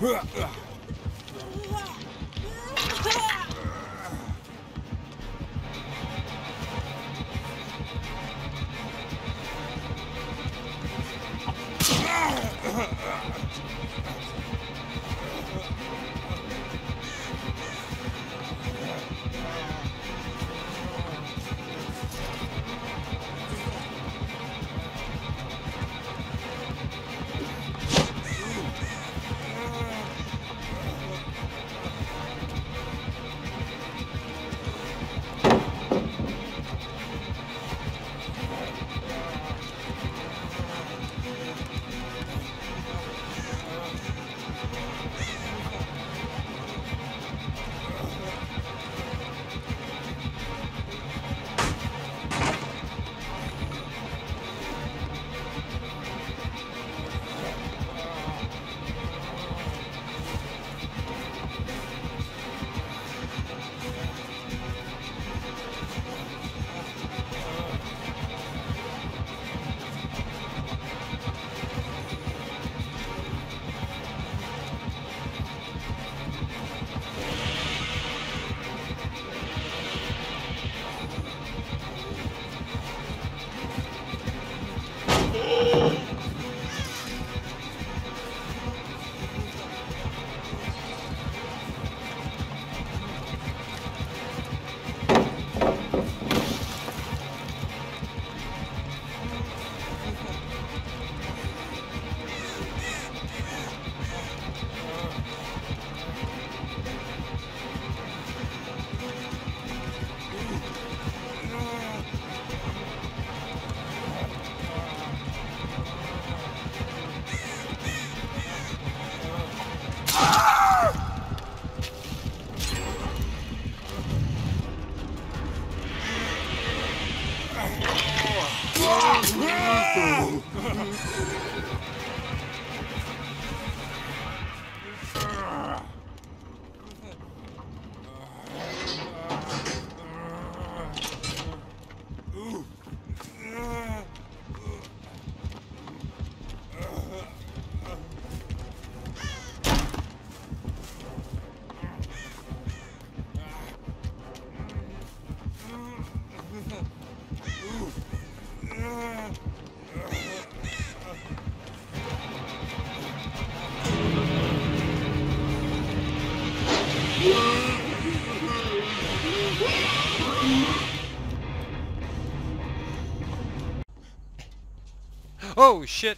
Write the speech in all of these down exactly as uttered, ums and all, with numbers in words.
Oh shit!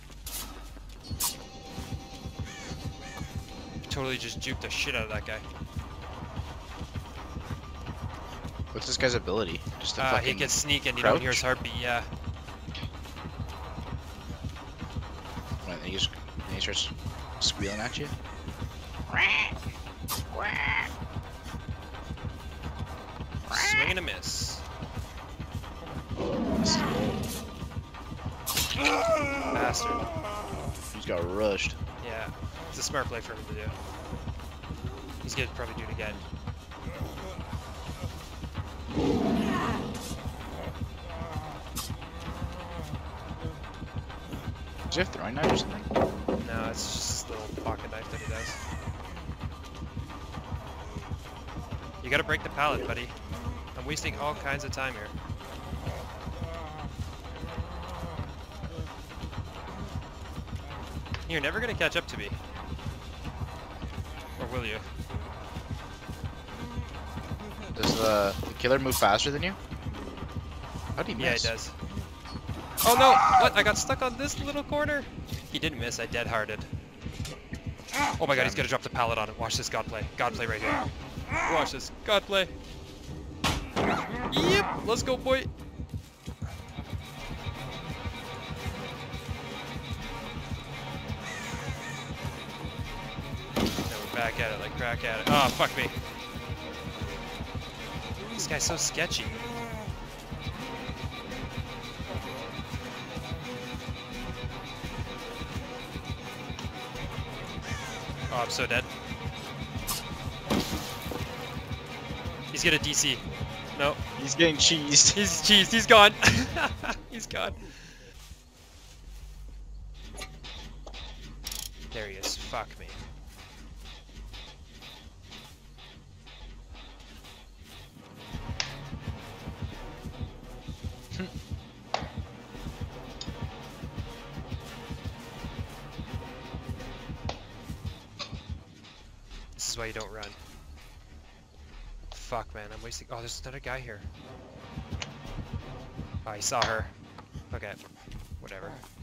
Totally just juked the shit out of that guy. What's this guy's ability? Just to uh, fucking he can sneak and you crouch? don't hear his heartbeat, yeah. Right, and he just and he starts squealing at you. Swing and a miss. Bastard. He's got rushed. Yeah, it's a smart play for him to do. He's gonna probably do it again. Does he have throwing knife or something? No, it's just a little pocket knife that he does. You gotta break the pallet, buddy. I'm wasting all kinds of time here. You're never gonna catch up to me. Or will you? Does the, the killer move faster than you? How'd he miss? Yeah, he does. Oh no! What? I got stuck on this little corner? He didn't miss, I dead-hearted. Oh my god, he's gonna drop the pallet on it. Watch this god play. God play right here. Watch this. God play. Yep! Let's go, boy! Now we're back at it like crack at it. Oh, fuck me. This guy's so sketchy. Oh, I'm so dead. He's gonna D C. No. He's getting cheesed. He's cheesed. He's gone. He's gone. There he is. Fuck me. is why you don't run. Fuck, man, I'm wasting... Oh, there's another guy here. Oh, he saw her. Okay, whatever.